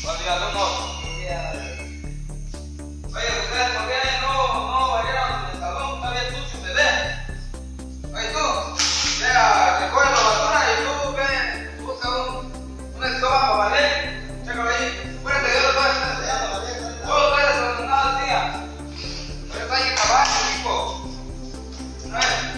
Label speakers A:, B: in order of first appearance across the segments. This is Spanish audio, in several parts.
A: Buenos días, alumnos. Oye, ustedes, ¿por qué no barrieron el salón? Está bien sucio, bebé. Oye, tú, vea, recoge la basura y tú, ve, busca una escoba para barrer. Chécalo ahí. Acuérdate que yo lo voy a estar enseñando. Todos ustedes desordenados el día. Pero está ahí abajo, chico. A ver.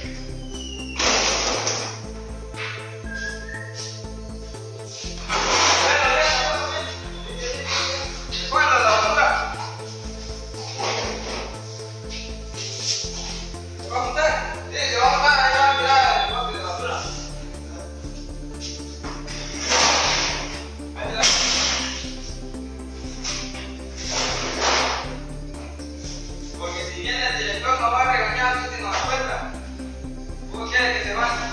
A: Porque si viene el director no va a regañar si nos da cuenta. ¿Cómo quiere que se vaya?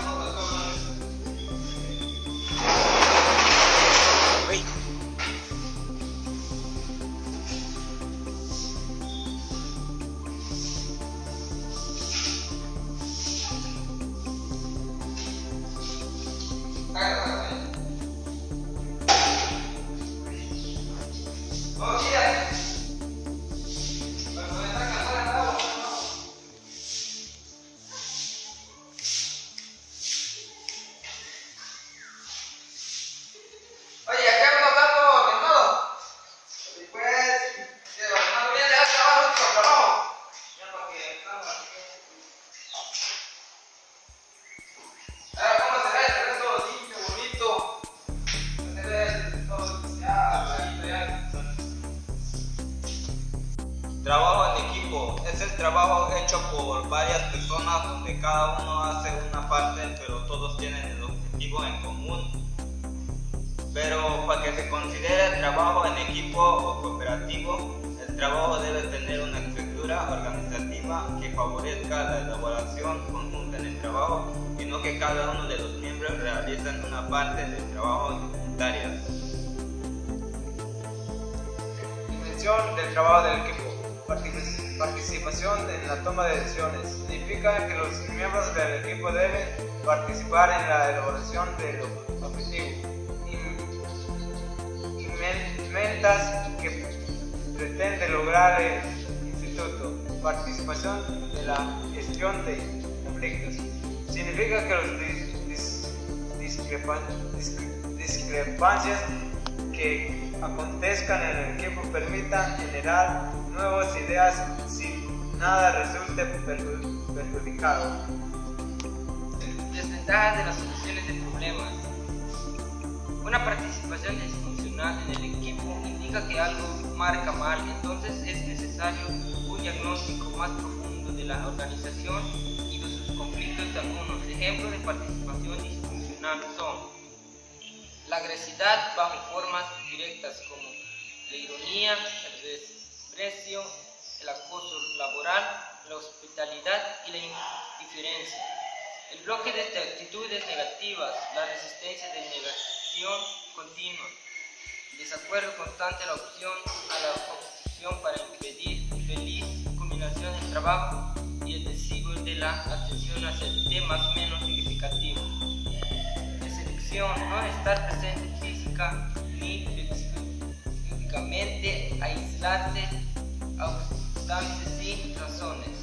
B: Trabajo en equipo es el trabajo hecho por varias personas donde cada uno hace una parte, pero todos tienen el objetivo en común. Pero para que se considere trabajo en equipo o cooperativo, el trabajo debe tener una estructura organizativa que favorezca la elaboración conjunta en el trabajo y no que cada uno de los miembros realicen una parte del trabajo voluntaria.
C: Dimensión del trabajo del equipo. Participación en la toma de decisiones. Significa que los miembros del equipo deben participar en la elaboración del objetivo y metas que pretende lograr el instituto. Participación en la gestión de conflictos. Significa que los discrepancias que acontezcan en el equipo permitan generar nuevas ideas sin nada resulte perjudicado.
D: Desventajas de las soluciones de problemas. Una participación disfuncional en el equipo indica que algo marca mal, entonces es necesario un diagnóstico más profundo de la organización y de sus conflictos. Algunos ejemplos de participación disfuncional son la agresividad bajo formas directas como la ironía, el desprecio, el acoso laboral, la hospitalidad y la indiferencia. El bloque de actitudes negativas, la resistencia de negación continua, el desacuerdo constante a la oposición para impedir feliz combinación del trabajo y el desvío de la atención hacia temas menos significativos. Deselección, no estar presente física ni físicamente, aislarse, ausentarse sin razones.